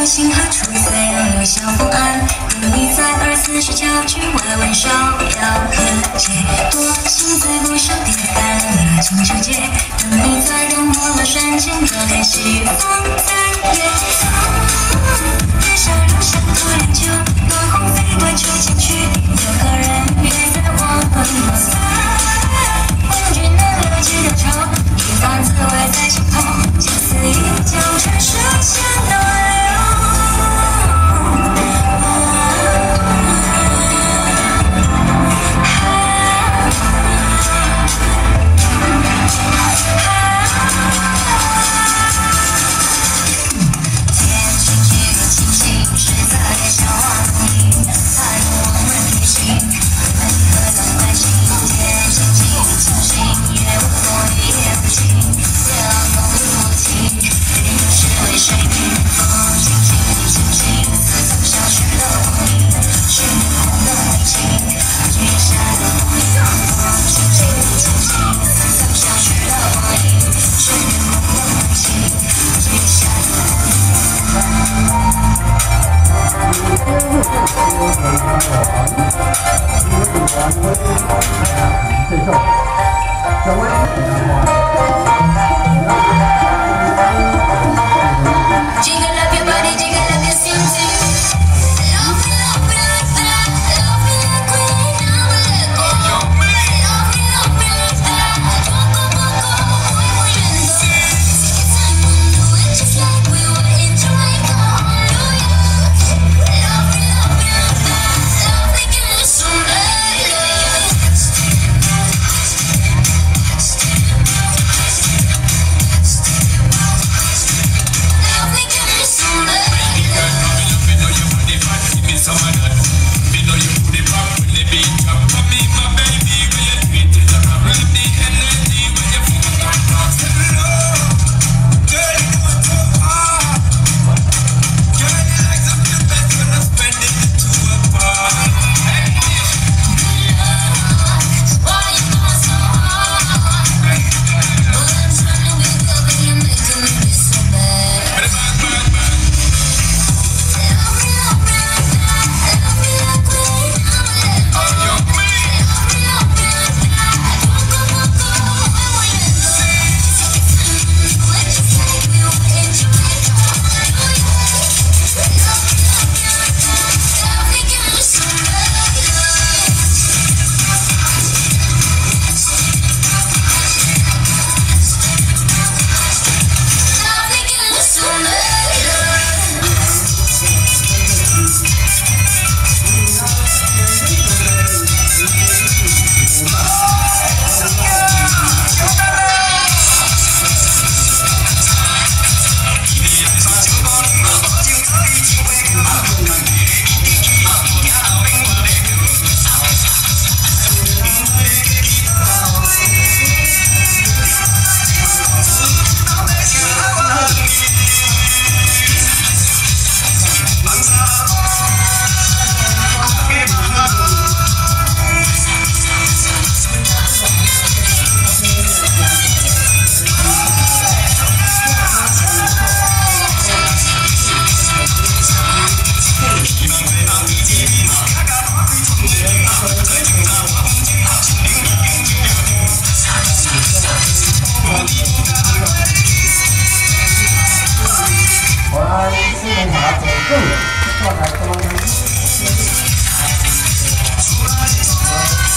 流星何处在杨柳小风岸，等你在24时桥距外闻韶遥和解，多情在路上跌翻了清秋节，等你在东陌了山间的天西风在远方，月下留下多良久，暖红飞过秋千去，有个人约在我们散，红军难了几多愁，一番滋味在心头，相思一江春水千多流。 坐台中央。